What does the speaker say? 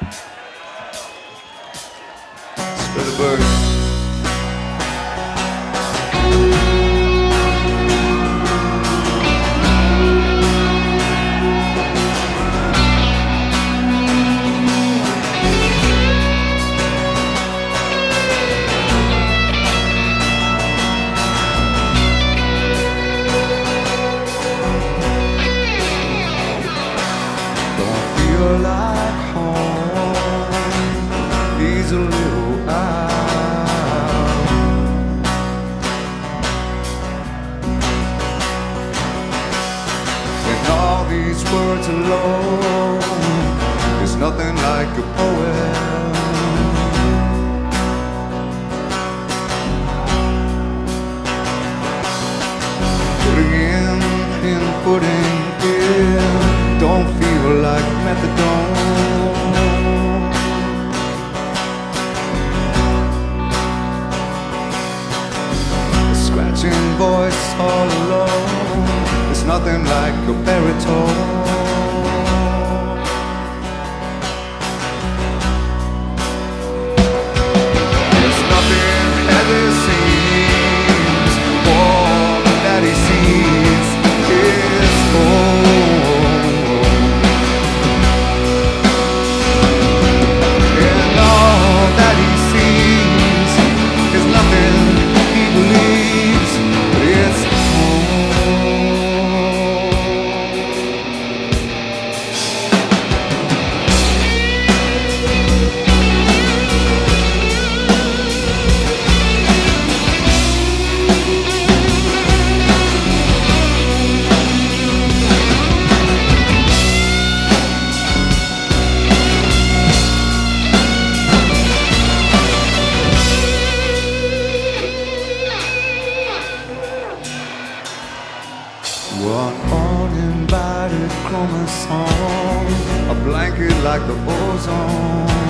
Spread the bird. Like home, he's a little out. And all these words alone is nothing like a poem. Putting in, putting in, don't feel like methadone. A scratching voice all alone, it's nothing like a baritone. There's nothing heavy seems more that he sees is home. One uninvited chromosome, a blanket like the ozone.